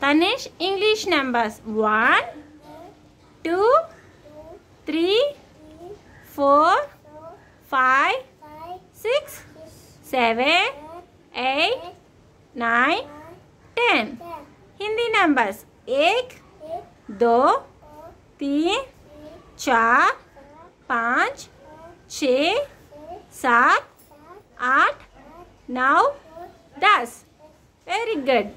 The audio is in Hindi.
Taneesh, English numbers. 1, 2, 3, 4, 5, 6, 7, 8, 9, 10. Hindi numbers. 1, 2, 3, 4, 5, 6, 7, 8, 9, 10. Very good.